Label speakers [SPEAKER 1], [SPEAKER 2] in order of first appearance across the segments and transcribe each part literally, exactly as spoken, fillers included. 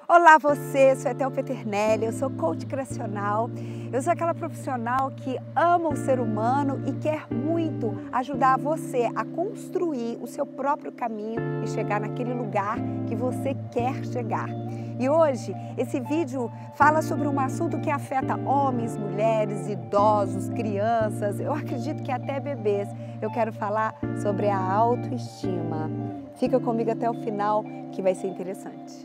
[SPEAKER 1] Olá você, sou Etel Peternelli, eu sou coach criacional, eu sou aquela profissional que ama o ser humano e quer muito ajudar você a construir o seu próprio caminho e chegar naquele lugar que você quer chegar. E hoje esse vídeo fala sobre um assunto que afeta homens, mulheres, idosos, crianças, eu acredito que até bebês. Eu quero falar sobre a autoestima. Fica comigo até o final que vai ser interessante.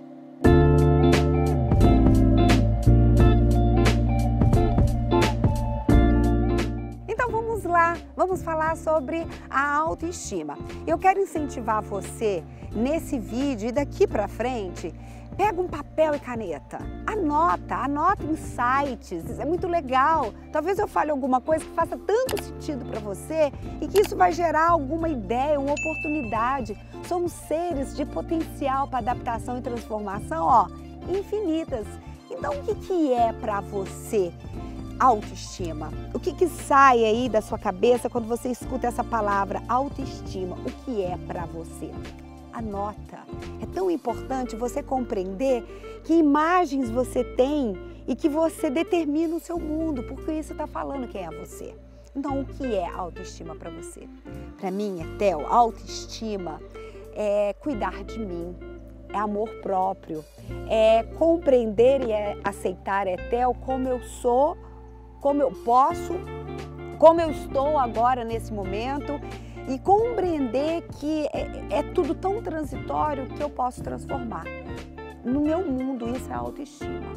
[SPEAKER 1] Lá, vamos falar sobre a autoestima. Eu quero incentivar você nesse vídeo e daqui para frente, pega um papel e caneta, anota, anota insights, isso é muito legal. Talvez eu fale alguma coisa que faça tanto sentido para você e que isso vai gerar alguma ideia, uma oportunidade. Somos seres de potencial para adaptação e transformação, ó, infinitas. Então, o que que é para você autoestima? O que que sai aí da sua cabeça quando você escuta essa palavra autoestima? O que é para você? Anota. É tão importante você compreender que imagens você tem e que você determina o seu mundo, porque isso está falando quem é você. Então, o que é autoestima para você? Para mim, Etel, autoestima é cuidar de mim, é amor próprio, é compreender e é aceitar, Etel, como eu sou, como eu posso, como eu estou agora nesse momento e compreender que é, é tudo tão transitório que eu posso transformar. No meu mundo, isso é autoestima.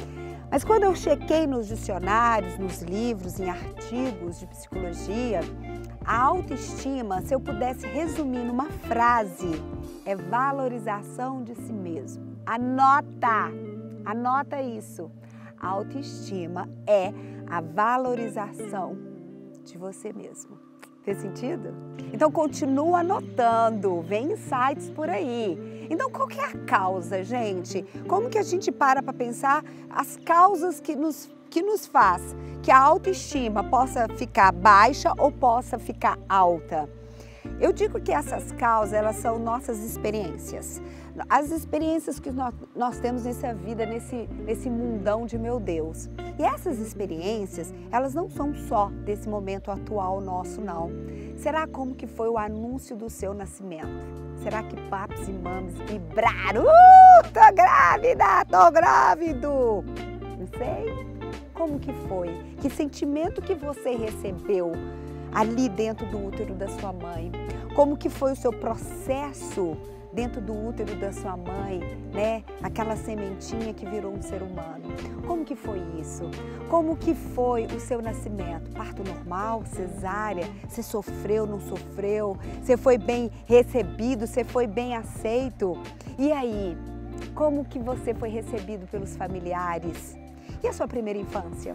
[SPEAKER 1] Mas quando eu chequei nos dicionários, nos livros, em artigos de psicologia, a autoestima, se eu pudesse resumir numa frase, é valorização de si mesmo. Anota, anota isso. A autoestima é a valorização de você mesmo. Fez sentido? Então continua anotando, vem insights por aí. Então qual que é a causa, gente? Como que a gente para para pensar as causas que nos, que nos faz que a autoestima possa ficar baixa ou possa ficar alta? Eu digo que essas causas, elas são nossas experiências. As experiências que nós, nós temos nessa vida, nesse, nesse mundão de meu Deus. E essas experiências, elas não são só desse momento atual nosso, não. Será como que foi o anúncio do seu nascimento? Será que papos e mames vibraram? Uh, tô grávida, tô grávido! Não sei. Como que foi? Que sentimento que você recebeu ali dentro do útero da sua mãe? Como que foi o seu processo dentro do útero da sua mãe, né? Aquela sementinha que virou um ser humano. Como que foi isso? Como que foi o seu nascimento? Parto normal, cesárea? Você sofreu, não sofreu? Você foi bem recebido? Você foi bem aceito? E aí, como que você foi recebido pelos familiares? E a sua primeira infância?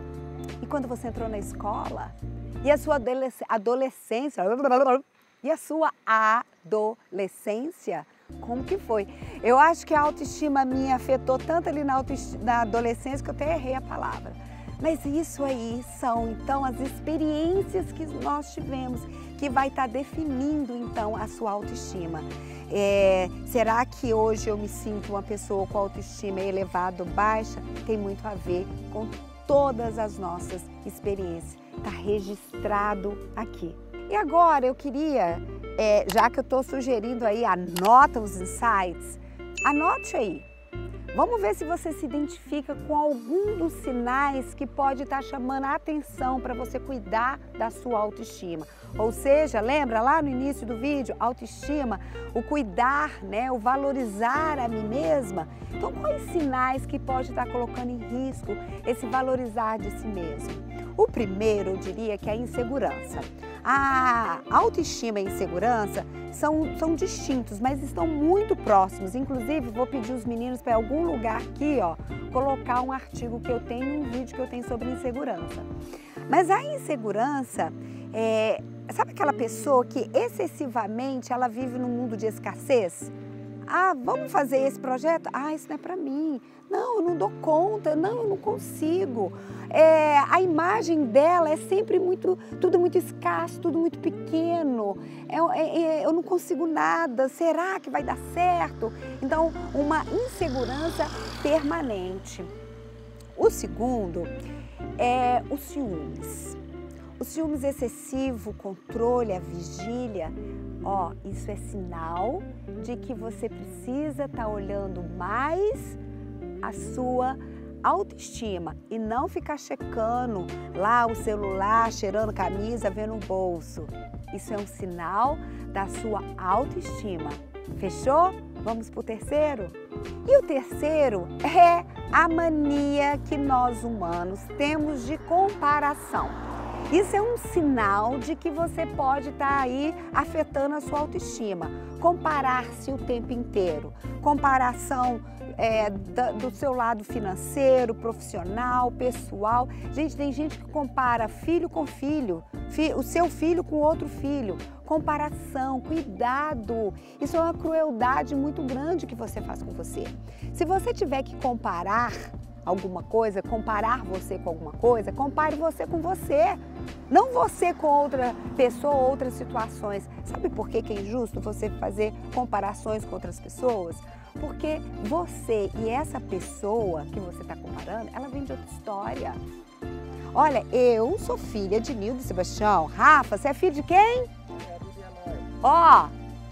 [SPEAKER 1] E quando você entrou na escola? E a sua adolescência? E a sua adolescência? Como que foi? Eu acho que a autoestima minha afetou tanto ali na, na adolescência que eu até errei a palavra. Mas isso aí são, então, as experiências que nós tivemos que vai estar definindo, então, a sua autoestima. É, será que hoje eu me sinto uma pessoa com autoestima elevada ou baixa? Tem muito a ver com todas as nossas experiências. Está registrado aqui. E agora eu queria, é, já que eu estou sugerindo aí, anota os insights, anote aí. Vamos ver se você se identifica com algum dos sinais que pode estar chamando a atenção para você cuidar da sua autoestima. Ou seja, lembra lá no início do vídeo, autoestima, o cuidar, né, o valorizar a mim mesma? Então, quais sinais que pode estar colocando em risco esse valorizar de si mesmo? O primeiro, eu diria que é a insegurança. A autoestima e a insegurança são, são distintos, mas estão muito próximos. Inclusive, vou pedir os meninos para algum lugar aqui, ó, colocar um artigo que eu tenho, um vídeo que eu tenho sobre insegurança. Mas a insegurança, é, sabe aquela pessoa que excessivamente ela vive num mundo de escassez? Ah, vamos fazer esse projeto? Ah, isso não é para mim. Não, eu não dou conta, não, eu não consigo. É, a imagem dela é sempre muito, tudo muito escasso, tudo muito pequeno. É, é, eu não consigo nada, será que vai dar certo? Então, uma insegurança permanente. O segundo é os ciúmes. O ciúmes excessivo, o controle, a vigília, ó, isso é sinal de que você precisa estar olhando mais a sua autoestima e não ficar checando lá o celular, cheirando camisa, vendo o bolso. Isso é um sinal da sua autoestima. Fechou? Vamos para o terceiro? E o terceiro é a mania que nós humanos temos de comparação. Isso é um sinal de que você pode estar aí afetando a sua autoestima. Comparar-se o tempo inteiro. Comparação é, do seu lado financeiro, profissional, pessoal. Gente, tem gente que compara filho com filho, o seu filho com outro filho. Comparação, cuidado. Isso é uma crueldade muito grande que você faz com você. Se você tiver que comparar alguma coisa, comparar você com alguma coisa, compare você com você. Não você com outra pessoa ou outras situações. Sabe por que que é injusto você fazer comparações com outras pessoas? Porque você e essa pessoa que você está comparando, ela vem de outra história. Olha, eu sou filha de Nildo e Sebastião. Rafa, você é filho de quem? Ó,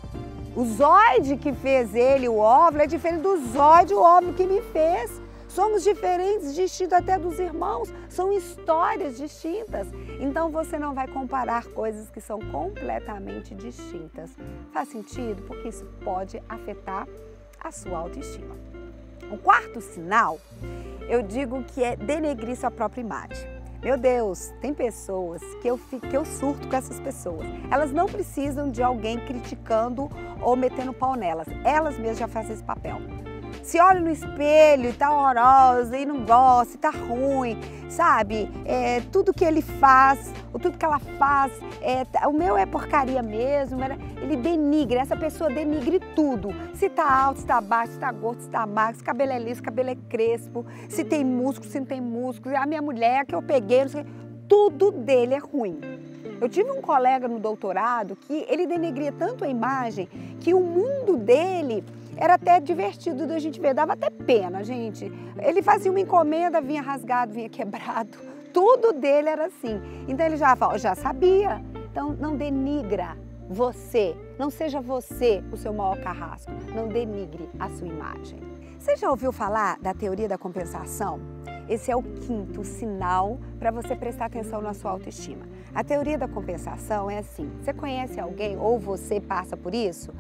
[SPEAKER 1] o Zóide que fez ele, o óvulo, é diferente do Zóide, o óvulo que me fez. Somos diferentes, distintos até dos irmãos, são histórias distintas. Então você não vai comparar coisas que são completamente distintas. Faz sentido? Porque isso pode afetar a sua autoestima. O quarto sinal, eu digo que é denegrir sua própria imagem. Meu Deus, tem pessoas que eu, fico, que eu surto com essas pessoas. Elas não precisam de alguém criticando ou metendo pau nelas. Elas mesmas já fazem esse papel. Se olha no espelho e tá horrorosa e não gosta, e tá ruim, sabe? É, tudo que ele faz, ou tudo que ela faz, é, o meu é porcaria mesmo. Ele denigre, essa pessoa denigre tudo. Se tá alto, se tá baixo, se tá gordo, se tá magro, se cabelo é liso, se cabelo é crespo, se tem músculo, se não tem músculo. A minha mulher que eu peguei, não sei, tudo dele é ruim. Eu tive um colega no doutorado que ele denegria tanto a imagem que o mundo dele era até divertido da gente ver, dava até pena, gente. Ele fazia uma encomenda, vinha rasgado, vinha quebrado, tudo dele era assim. Então ele já falou, já sabia. Então não denigra você, não seja você o seu maior carrasco, não denigre a sua imagem. Você já ouviu falar da teoria da compensação? Esse é o quinto sinal para você prestar atenção na sua autoestima. A teoria da compensação é assim, você conhece alguém ou você passa por isso?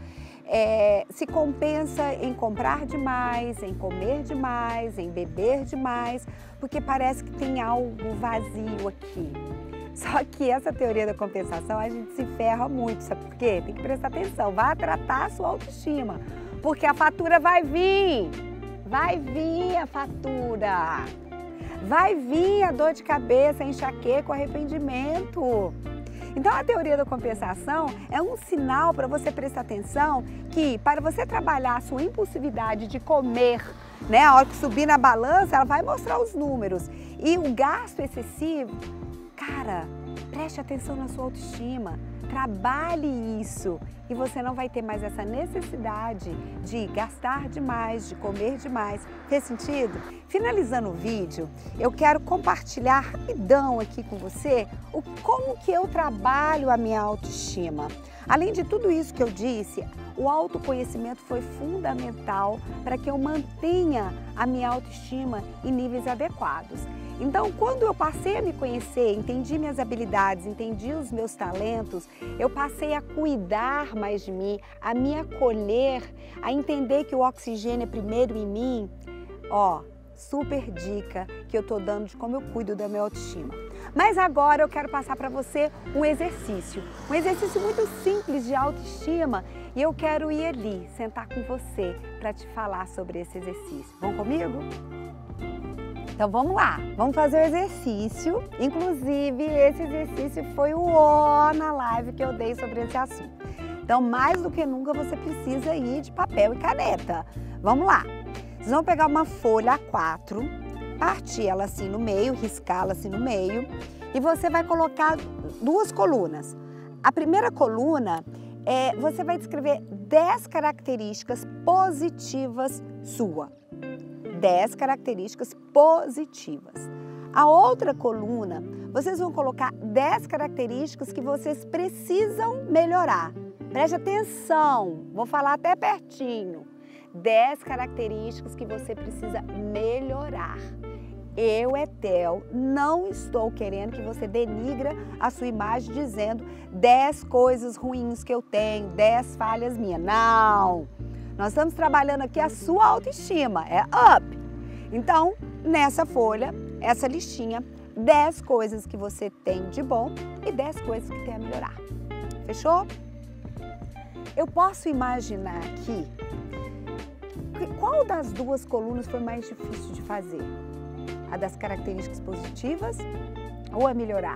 [SPEAKER 1] É, se compensa em comprar demais, em comer demais, em beber demais, porque parece que tem algo vazio aqui. Só que essa teoria da compensação a gente se ferra muito, sabe por quê? Tem que prestar atenção, vai tratar a sua autoestima, porque a fatura vai vir, vai vir a fatura, vai vir a dor de cabeça, a enxaqueca, o arrependimento. Então, a teoria da compensação é um sinal para você prestar atenção que, para você trabalhar a sua impulsividade de comer, né, a hora que subir na balança, ela vai mostrar os números. E o gasto excessivo, cara, preste atenção na sua autoestima, trabalhe isso e você não vai ter mais essa necessidade de gastar demais, de comer demais. Fez sentido? Finalizando o vídeo, eu quero compartilhar rapidão aqui com você o como que eu trabalho a minha autoestima. Além de tudo isso que eu disse, o autoconhecimento foi fundamental para que eu mantenha a minha autoestima em níveis adequados. Então, quando eu passei a me conhecer, entendi minhas habilidades, entendi os meus talentos, eu passei a cuidar mais de mim, a me acolher, a entender que o oxigênio é primeiro em mim. Ó, super dica que eu tô dando de como eu cuido da minha autoestima. Mas agora eu quero passar para você um exercício, um exercício muito simples de autoestima e eu quero ir ali, sentar com você para te falar sobre esse exercício. Vão comigo? Então vamos lá, vamos fazer o exercício. Inclusive, esse exercício foi o ó na live que eu dei sobre esse assunto. Então, Então, mais do que nunca, você precisa ir de papel e caneta. Vamos lá. Vocês vão pegar uma folha A quatro, partir ela assim no meio, riscá-la assim no meio, e você vai colocar duas colunas. A primeira coluna, é, você vai descrever dez características positivas sua. dez características positivas. A outra coluna, vocês vão colocar dez características que vocês precisam melhorar. Preste atenção, vou falar até pertinho. dez características que você precisa melhorar. Eu, Etel, não estou querendo que você denigra a sua imagem dizendo dez coisas ruins que eu tenho, dez falhas minhas. Não! Nós estamos trabalhando aqui a sua autoestima, é up. Então, nessa folha, essa listinha, dez coisas que você tem de bom e dez coisas que tem a melhorar. Fechou? Eu posso imaginar aqui qual das duas colunas foi mais difícil de fazer? A das características positivas ou a melhorar?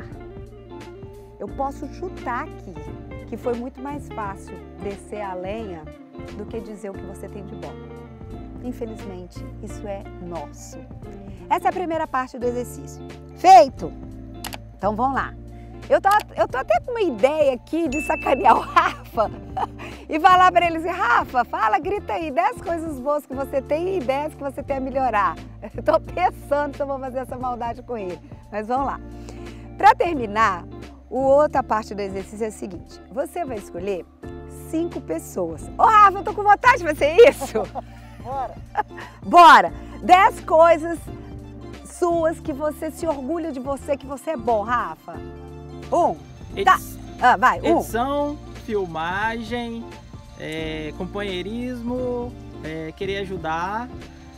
[SPEAKER 1] Eu posso chutar aqui que foi muito mais fácil descer a lenha do que dizer o que você tem de bom. Infelizmente, isso é nosso. Essa é a primeira parte do exercício. Feito? Então vamos lá. Eu tô, eu tô até com uma ideia aqui de sacanear o Rafa e falar para ele assim, Rafa, fala, grita aí, dez coisas boas que você tem e dez que você tem a melhorar. Eu tô pensando se eu vou fazer essa maldade com ele, mas vamos lá. Para terminar, a outra parte do exercício é o seguinte, você vai escolher cinco pessoas. Ô Rafa, eu tô com vontade de fazer isso.
[SPEAKER 2] Bora!
[SPEAKER 1] Bora! dez coisas suas que você se orgulha de você, que você é bom, Rafa. Um. Tá. Ah, vai. Um.
[SPEAKER 2] Edição, filmagem, é, companheirismo, é, querer ajudar,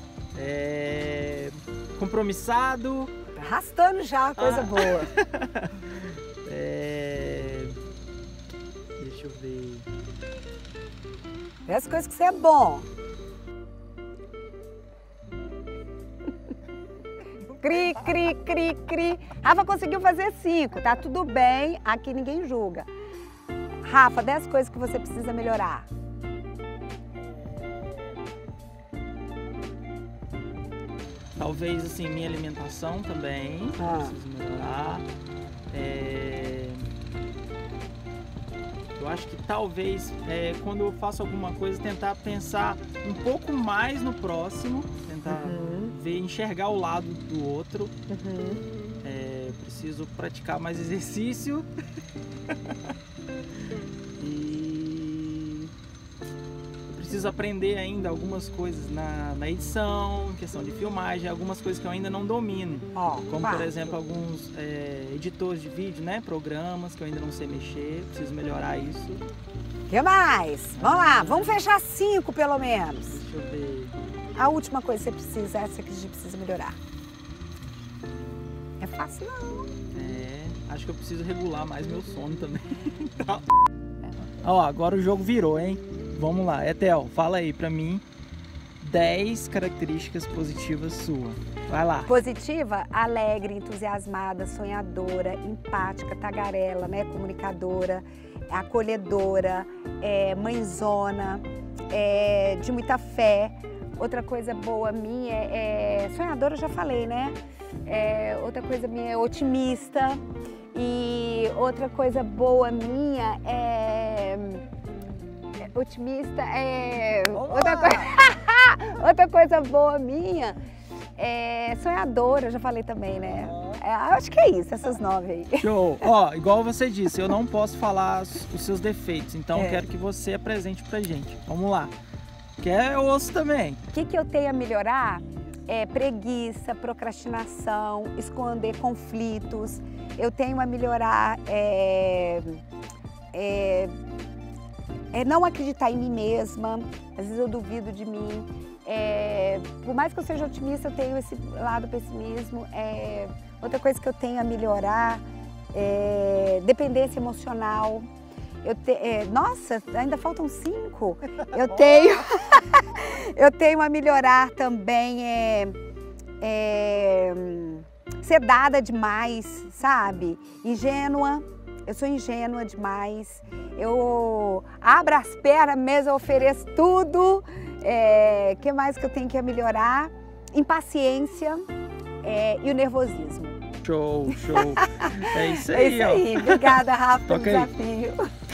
[SPEAKER 2] é, compromissado.
[SPEAKER 1] Tá arrastando já, coisa
[SPEAKER 2] ah.
[SPEAKER 1] boa.
[SPEAKER 2] é, deixa eu ver.
[SPEAKER 1] dez coisas que você é bom. Cri, cri, cri, cri. Rafa conseguiu fazer cinco, tá tudo bem, aqui ninguém julga. Rafa, dez coisas que você precisa melhorar.
[SPEAKER 2] Talvez, assim, minha alimentação também,
[SPEAKER 1] Ah.
[SPEAKER 2] preciso melhorar. É... Eu acho que talvez, é, quando eu faço alguma coisa, tentar pensar um pouco mais no próximo, tentar
[SPEAKER 1] Uhum.
[SPEAKER 2] ver, enxergar o lado do outro.
[SPEAKER 1] Uhum.
[SPEAKER 2] É, preciso praticar mais exercício. E eu preciso aprender ainda algumas coisas na, na edição, questão de filmagem, algumas coisas que eu ainda não domino.
[SPEAKER 1] Ó,
[SPEAKER 2] Como,
[SPEAKER 1] quatro.
[SPEAKER 2] por exemplo, alguns é, editores de vídeo, né? Programas que eu ainda não sei mexer, preciso melhorar isso.
[SPEAKER 1] O que mais? Vamos lá, vamos fechar cinco pelo menos.
[SPEAKER 2] Deixa eu ver.
[SPEAKER 1] A última coisa que você precisa, essa que a gente precisa melhorar. É fácil não.
[SPEAKER 2] É, acho que eu preciso regular mais meu sono também. Então, ó, agora o jogo virou, hein? Vamos lá, Etel, fala aí pra mim dez características positivas suas. Vai lá.
[SPEAKER 1] Positiva, alegre, entusiasmada, sonhadora, empática, tagarela, né? Comunicadora, acolhedora, é, mãezona, é, de muita fé. Outra coisa boa minha é, é sonhadora, eu já falei, né? É, outra coisa minha é otimista. E outra coisa boa minha é... é otimista é... Outra, coi... outra coisa boa minha é sonhadora, eu já falei também, né? É, acho que é isso, essas nove aí.
[SPEAKER 2] Show! Ó, igual você disse, eu não posso falar os seus defeitos, então
[SPEAKER 1] É.
[SPEAKER 2] eu quero que você apresente pra gente. Vamos lá. Quer osso também.
[SPEAKER 1] O que, que eu tenho a melhorar? É preguiça, procrastinação, esconder conflitos. Eu tenho a melhorar é, é, é não acreditar em mim mesma. Às vezes eu duvido de mim. É, por mais que eu seja otimista, eu tenho esse lado pessimismo. É, outra coisa que eu tenho a melhorar é dependência emocional. Eu te, é, nossa, ainda faltam cinco. Eu tenho, eu tenho a melhorar também, é, é, ser dada demais, sabe? Ingênua, eu sou ingênua demais, eu abro as pernas mesmo, eu ofereço tudo. É, que mais que eu tenho que melhorar? Impaciência é, e o nervosismo.
[SPEAKER 2] Show, show. É isso aí,
[SPEAKER 1] É isso aí.
[SPEAKER 2] ó.
[SPEAKER 1] Obrigada, Rafa, pelo
[SPEAKER 2] Toca aí.
[SPEAKER 1] desafio.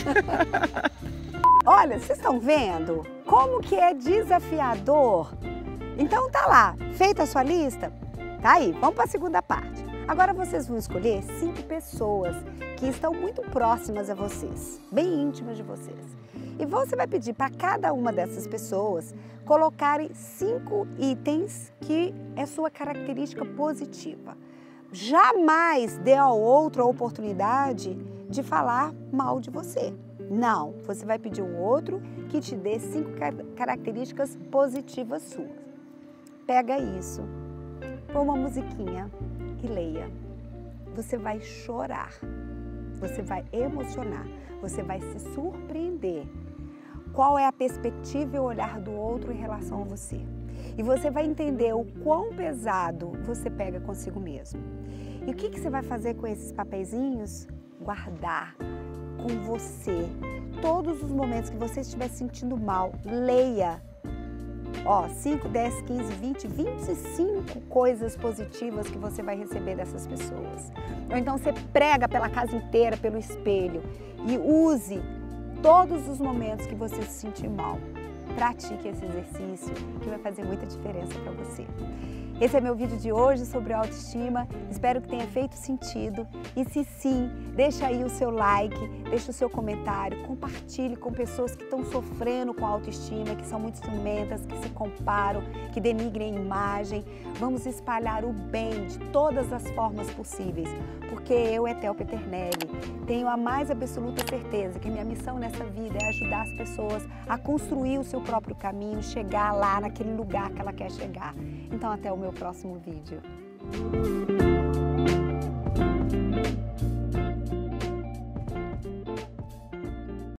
[SPEAKER 1] Olha, vocês estão vendo como que é desafiador? Então tá lá, feita a sua lista? Tá aí, vamos para a segunda parte. Agora vocês vão escolher cinco pessoas que estão muito próximas a vocês, bem íntimas de vocês. E você vai pedir para cada uma dessas pessoas colocarem cinco itens que é sua característica positiva. Jamais dê ao outro a oportunidade de falar mal de você. Não, você vai pedir um outro que te dê cinco características positivas suas. Pega isso, põe uma musiquinha e leia. Você vai chorar, você vai emocionar, você vai se surpreender. Qual é a perspectiva e o olhar do outro em relação a você? E você vai entender o quão pesado você pega consigo mesmo. E o que, que você vai fazer com esses papeizinhos? Guardar com você. Todos os momentos que você estiver se sentindo mal, leia. Ó, cinco, dez, quinze, vinte, vinte e cinco coisas positivas que você vai receber dessas pessoas. Ou então você prega pela casa inteira, pelo espelho e use todos os momentos que você se sentir mal. Pratique esse exercício que vai fazer muita diferença para você. Esse é meu vídeo de hoje sobre autoestima, espero que tenha feito sentido e se sim, deixa aí o seu like, deixa o seu comentário, compartilhe com pessoas que estão sofrendo com autoestima, que são muito ciumentas, que se comparam, que denigrem a imagem. Vamos espalhar o bem de todas as formas possíveis, porque eu, Ethel Peternelli, tenho a mais absoluta certeza que minha missão nessa vida é ajudar as pessoas a construir o seu próprio caminho, chegar lá naquele lugar que ela quer chegar. Então até o meu próximo vídeo.